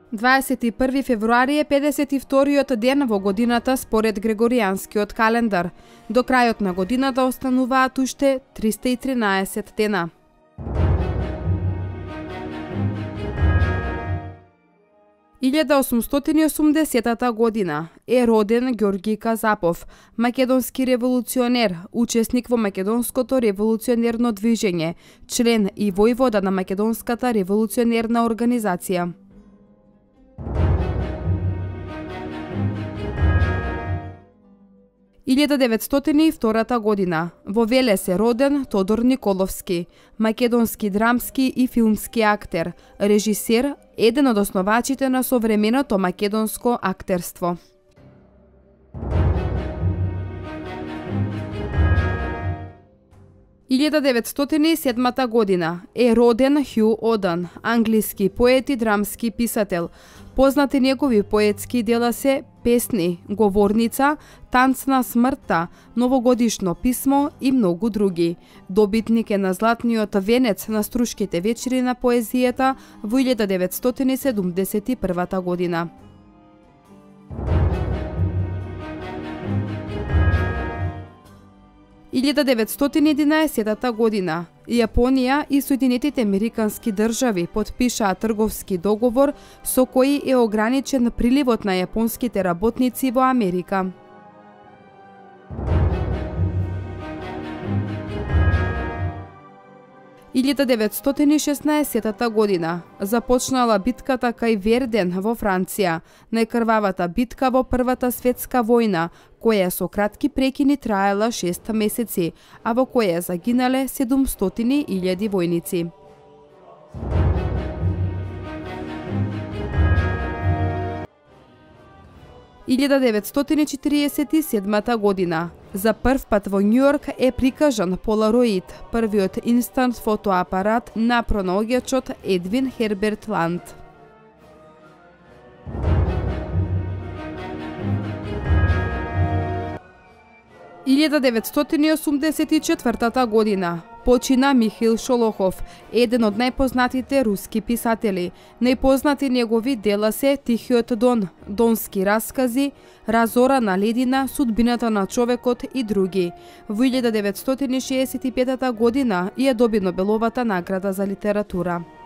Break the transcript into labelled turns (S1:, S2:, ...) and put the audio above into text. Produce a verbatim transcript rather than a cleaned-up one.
S1: дваесет и први февруари е педесет и вториот ден во годината според Грегоријанскиот календар. До крајот на годината остануваат уште триста и тринаесет дена. илјада осумстотини и осумдесетата година е роден Ѓорги Казапов, македонски револуционер, учесник во македонското револуционерно движење, член и војвода на македонската револуционерна организација. илјада деветстотини и втората година во Велес е роден Тодор Николовски, македонски драмски и филмски актер, режисер, еден од основачите на современото македонско актерство. илјада деветстотини и седмата година е роден Хју Одан, англиски поет и драмски писател. Познати негови поетски дела се Песни, Говорница, Танц на смртта, Новогодишно писмо и многу други. Добитник е на Златниот венец на Струшките вечери на поезијата во илјада деветстотини и седумдесет и првата година. илјада деветстотини и единаесетата година Јапонија и Соединетите Американски држави потпишаа трговски договор со кој е ограничен приливот на јапонските работници во Америка. илјада деветстотини и шеснаесетата година започнала битката кај Верден во Франција, најкрвавата битка во Првата светска војна, која со кратки прекини траела шест месеци, а во која загинале седумстотини илјади војници. илјада деветстотини и четириесет и седмата година за прв пат во Њујорк е прикажан полароид, првиот инстант фотоапарат на пронаоѓачот Едвин Херберт Ланд. илјада деветстотини и осумдесет и четвртата година почина Михаил Шолохов, еден од најпознатите руски писатели. Најпознати негови дела се Тихиот дон, Донски раскази, Разора на ледина, Судбината на човекот и други. Во илјада деветстотини и шеесет и петата година ја доби Нобеловата награда за литература.